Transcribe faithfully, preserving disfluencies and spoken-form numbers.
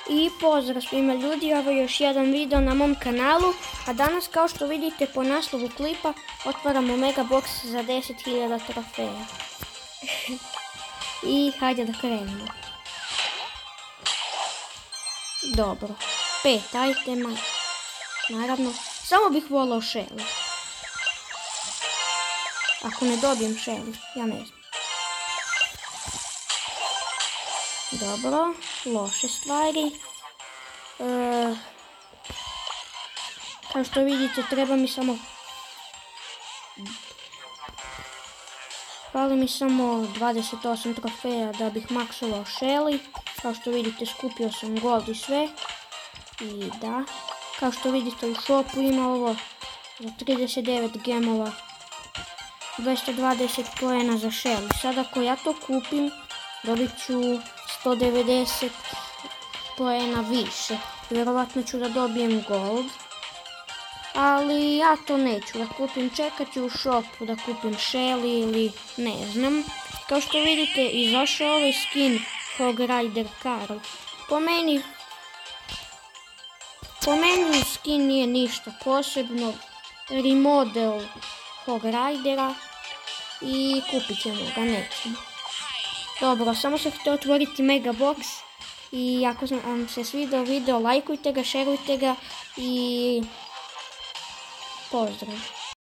I pozdrav svima ljudi, ovo je još jedan video na mom kanalu, a danas kao što vidite po naslovu klipa otvaramo Megabox za deset hiljada trofeja. I hajde da krenemo. Dobro, pet itema, naravno, samo bih volao Shelly. Ako ne dobijem Shelly, ja ne znam. Dobro, loše stvari. E, kao što vidite, treba mi samo... Fali mi samo dvadeset osam trofeja da bih maksovao Shelly. Kao što vidite, skupio sam gold i sve. I da, kao što vidite u shopu ima ovo za trideset devet gemova. dvesta dvadeset poena za Shelly. Sad ako ja to kupim, dobit ću sto devedeset poena više. Vjerovatno ću da dobijem gold. Ali ja to neću da kupim. Čekat ću u shopu da kupim Shelly ili ne znam. Kao što vidite, izašao ovaj skin Hog Rider Carl. Po meni... Po meni skin nije ništa posebno. Remodel Hog Ridera. I kupit ćemo ga, nećemo. Dobro, samo sam htio otvoriti Megabox. I ako vam se svidao video, lajkujte ga, šerujte ga i pozdrav.